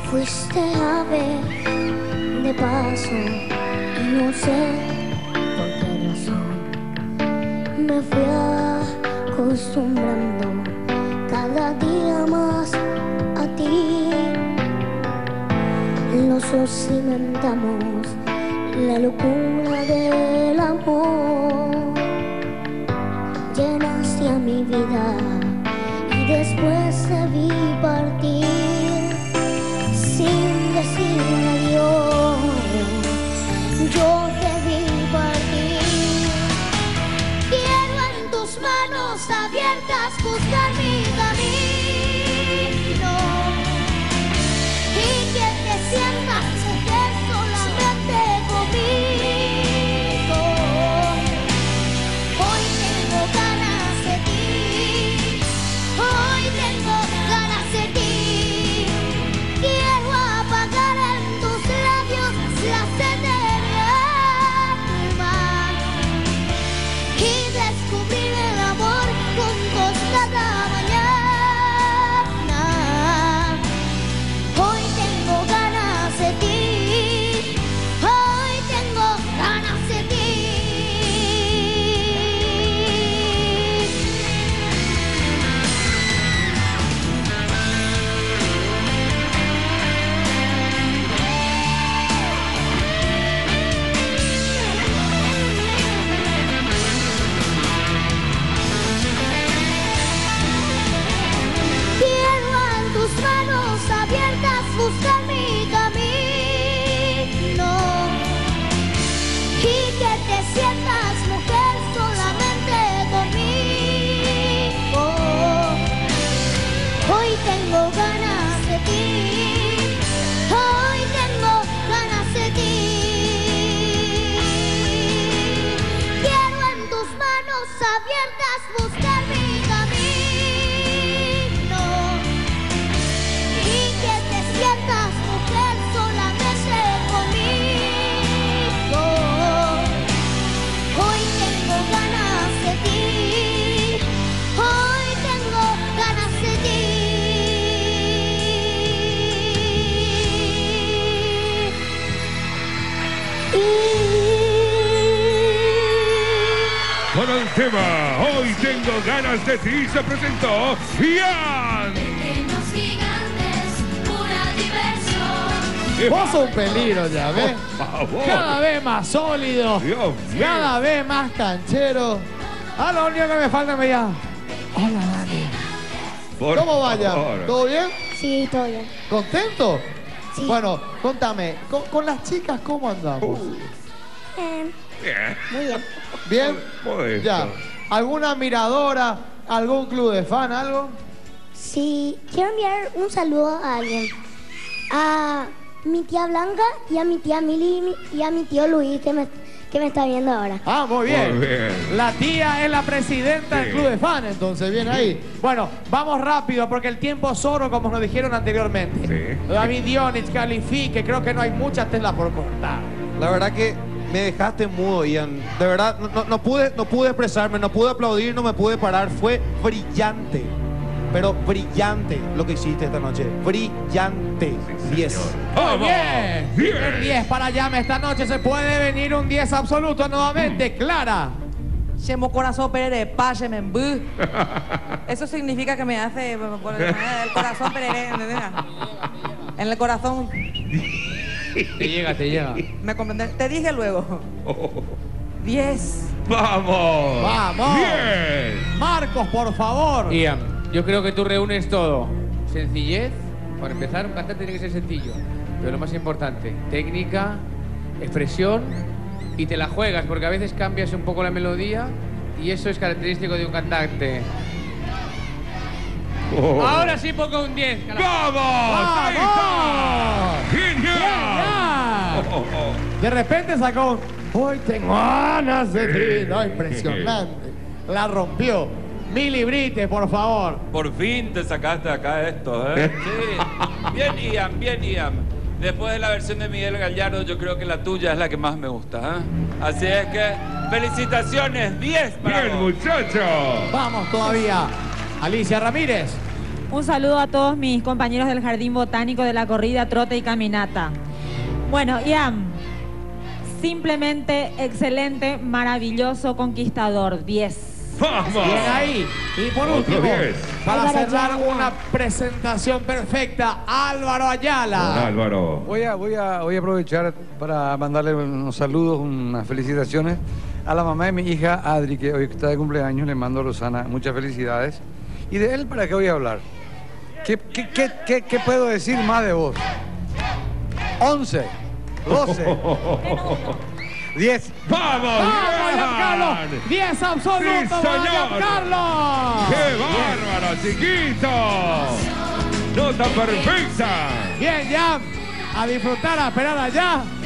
Fuiste a ver de paso y no sé por qué razón me fui acostumbrando cada día más a ti. Los dos cimentamos la locura del amor. Llenaste a mi vida y después te vi partir sin decir adiós. Yo te vi partir. Quiero en tus manos abiertas buscar mi camino y que te sientas mujer solamente conmigo. Hoy tengo ganas de ti, hoy tengo ganas de ti. Quiero apagar en tus labios la sed de mi alma y descubrir el amor juntos cada mañana. Hoy tengo ganas de ti, hoy tengo ganas de ti. Quiero en tus manos abiertas buscar mi camino y que te sientas mujer solamente conmigo. Hoy tengo ganas de ti, hoy tengo ganas de ti. Quiero en tus manos abiertas buscar mi camino y que te sientas mujer solamente conmigo. Hoy tengo ganas de ti, hoy tengo ganas de ti. Con el tema Hoy tengo ganas de ti se presentó Ian. Pequeños gigantes, pura diversión. Vos sos un peligro ya, ¿ves? Por favor. Cada vez más sólido, Dios mío. cada vez más canchero. Ah, lo único que me falta me llama. Hola, Dani. Por ¿Cómo vaya? favor. ¿Todo bien? Sí, todo bien. ¿Contento? Sí. Bueno, contame, con las chicas, ¿cómo andamos? Bien. Muy bien. ¿Bien? Modesto. Ya. ¿Alguna miradora? ¿Algún club de fan? ¿Algo? Sí, quiero enviar un saludo a alguien. A mi tía Blanca y a mi tía Mili y a mi tío Luis que me está viendo ahora. Ah, muy bien. Muy bien. La tía es la presidenta del Sí. club de fan, entonces, bien ahí. Bueno, vamos rápido porque el tiempo es oro, como nos dijeron anteriormente. Sí. David Dionich califique, creo que no hay mucha tela por cortar. La verdad que me dejaste mudo, Ian. De verdad, no pude expresarme, no pude aplaudir, no me pude parar. Fue brillante. Pero brillante lo que hiciste esta noche. Brillante. 10. Señor. Muy ¡Vamos! bien. El 10 para Llame esta noche. Se puede venir un 10 absoluto nuevamente. Clara. Chemo corazón perere, pácheme en bu. Eso significa que me hace por el corazón perere, ¿entendés? En el corazón, Te llega. ¿me comprendes? Te dije luego. 10. ¡Vamos! ¡Vamos! ¡Bien! Marcos, por favor. Ian, yo creo que tú reúnes todo. Sencillez, para empezar, un cantante tiene que ser sencillo. Pero lo más importante, técnica, expresión y te la juegas, porque a veces cambias un poco la melodía y eso es característico de un cantante. Oh. Ahora sí pongo un 10. carajo. ¡Vamos! ¡Ahí está! ¡Vamos! ¡Genial! ¡Genial! Oh, oh. De repente sacó un Hoy tengo ganas de ti. No, impresionante. La rompió. Mili Brites, por favor. Por fin te sacaste acá esto, ¿eh? Sí. Bien, Ian. Después de la versión de Miguel Gallardo, yo creo que la tuya es la que más me gusta, ¿eh? Así es que, felicitaciones, 10 para Bien, vos. muchachos. Vamos todavía. Alicia Ramírez. Un saludo a todos mis compañeros del Jardín Botánico de la corrida, trote y caminata. Bueno, Ian, simplemente excelente, maravilloso, conquistador, 10. ¡Vamos! Bien ahí. Y por último, Otro 10. para Álvaro cerrar Ayala. una presentación perfecta, Álvaro Don Ayala. Álvaro. Voy a aprovechar para mandarle unos saludos, unas felicitaciones a la mamá de mi hija Adri, que hoy está de cumpleaños. Le mando a Rosana muchas felicidades. ¿Y de él para qué voy a hablar? ¿Qué puedo decir más de vos? 11, 12, 10. ¡Vamos, ¡Vamos, Giancarlo! Ian! 10 absolutos, ¡Sí, para señor! Giancarlo. ¡Qué bárbaro, chiquito! ¡Nota perfecta! Bien, Jan. A disfrutar, a esperar allá.